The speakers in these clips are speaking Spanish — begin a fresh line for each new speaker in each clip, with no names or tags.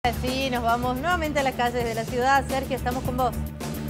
Sí, nos vamos nuevamente a las calles de la ciudad. Sergio, estamos con vos.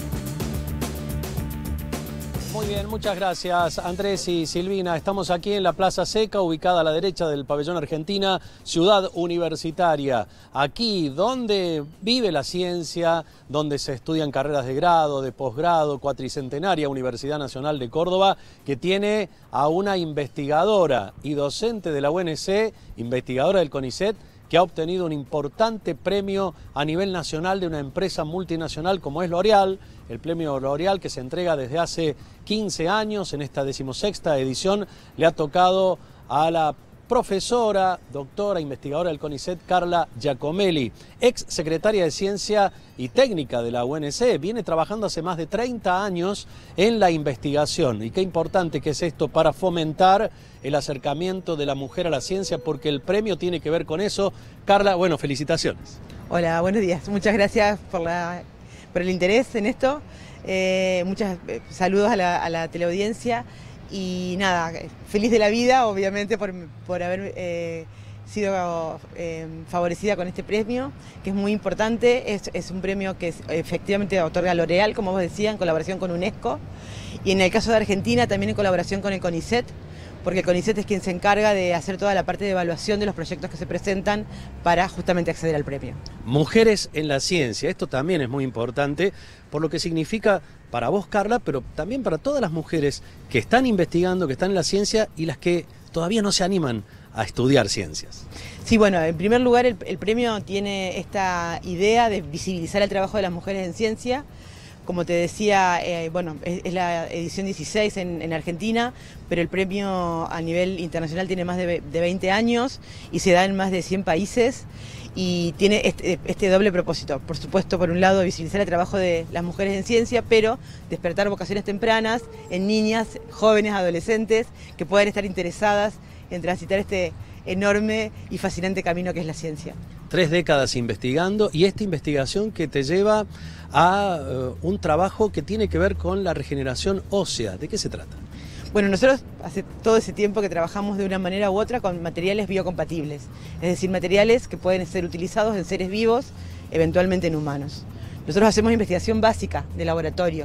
Muy bien, muchas gracias Andrés y Silvina. Estamos aquí en la Plaza Seca, ubicada a la derecha del pabellón Argentina, Ciudad Universitaria. Aquí donde vive la ciencia, donde se estudian carreras de grado, de posgrado, cuatricentenaria Universidad Nacional de Córdoba, que tiene a una investigadora y docente de la UNC, investigadora del CONICET, que ha obtenido un importante premio a nivel nacional de una empresa multinacional como es L'Oréal, el premio L'Oréal que se entrega desde hace 15 años, en esta 16ª edición, le ha tocado a la profesora, doctora, investigadora del CONICET, Carla Giacomelli, ex secretaria de Ciencia y Técnica de la UNC, viene trabajando hace más de 30 años en la investigación. Y qué importante que es esto para fomentar el acercamiento de la mujer a la ciencia, porque el premio tiene que ver con eso. Carla, bueno, felicitaciones.
Hola, buenos días. Muchas gracias por el interés en esto. Muchos saludos a la teleaudiencia. Y nada, feliz de la vida, obviamente, por haber sido favorecida con este premio, que es muy importante. Es un premio que efectivamente otorga L'Oréal, como vos decías, en colaboración con UNESCO. Y en el caso de Argentina, también en colaboración con el CONICET, porque el CONICET es quien se encarga de hacer toda la parte de evaluación de los proyectos que se presentan para justamente acceder al premio.
Mujeres en la ciencia, esto también es muy importante, por lo que significa para vos, Carla, pero también para todas las mujeres que están investigando, que están en la ciencia y las que todavía no se animan a estudiar ciencias.
Sí, bueno, en primer lugar el premio tiene esta idea de visibilizar el trabajo de las mujeres en ciencia. Como te decía, bueno, es la edición 16 en Argentina, pero el premio a nivel internacional tiene más de 20 años y se da en más de 100 países y tiene este doble propósito. Por supuesto, por un lado, visibilizar el trabajo de las mujeres en ciencia, pero despertar vocaciones tempranas en niñas, jóvenes, adolescentes que puedan estar interesadas en transitar este enorme y fascinante camino que es la ciencia.
3 décadas investigando, y esta investigación que te lleva a un trabajo que tiene que ver con la regeneración ósea. ¿De qué se trata?
Bueno, nosotros hace todo ese tiempo que trabajamos de una manera u otra con materiales biocompatibles, es decir, materiales que pueden ser utilizados en seres vivos, eventualmente en humanos. Nosotros hacemos investigación básica de laboratorio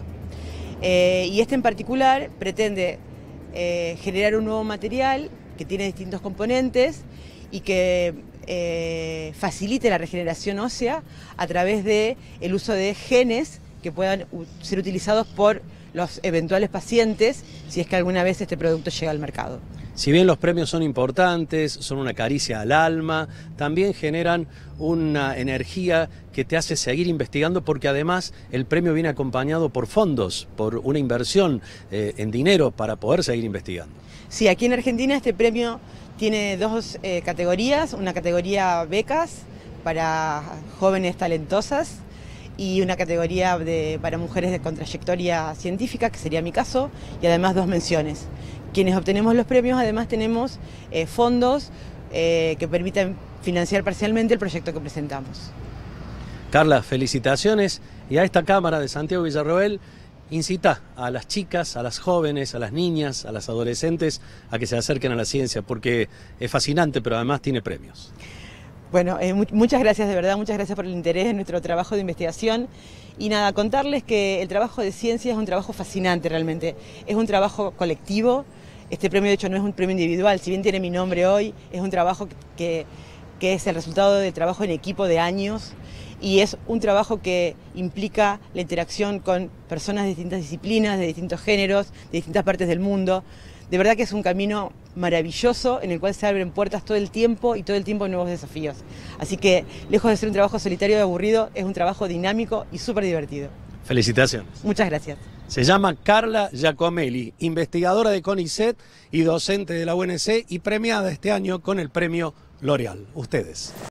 y este en particular pretende generar un nuevo material que tiene distintos componentes y que facilite la regeneración ósea a través del uso de genes que puedan ser utilizados por los eventuales pacientes si es que alguna vez este producto llega al mercado.
Si bien los premios son importantes, son una caricia al alma, también generan una energía que te hace seguir investigando, porque además el premio viene acompañado por fondos, por una inversión en dinero para poder seguir investigando.
Sí, aquí en Argentina este premio tiene 2 categorías, una categoría becas para jóvenes talentosas y una categoría para mujeres con trayectoria científica, que sería mi caso, y además 2 menciones. Quienes obtenemos los premios además tenemos fondos que permiten financiar parcialmente el proyecto que presentamos.
Carla, felicitaciones, y a esta Cámara de Santiago Villarroel incita a las chicas, a las jóvenes, a las niñas, a las adolescentes a que se acerquen a la ciencia, porque es fascinante, pero además tiene premios.
Bueno, muchas gracias, de verdad, muchas gracias por el interés en nuestro trabajo de investigación. Y nada, contarles que el trabajo de ciencia es un trabajo fascinante realmente, es un trabajo colectivo. Este premio de hecho no es un premio individual, si bien tiene mi nombre hoy, es un trabajo que es el resultado del trabajo en equipo de años. Y es un trabajo que implica la interacción con personas de distintas disciplinas, de distintos géneros, de distintas partes del mundo. De verdad que es un camino maravilloso en el cual se abren puertas todo el tiempo y todo el tiempo nuevos desafíos. Así que, lejos de ser un trabajo solitario y aburrido, es un trabajo dinámico y súper divertido.
Felicitaciones.
Muchas gracias.
Se llama Carla Giacomelli, investigadora de CONICET y docente de la UNC y premiada este año con el premio L'Oréal. Ustedes.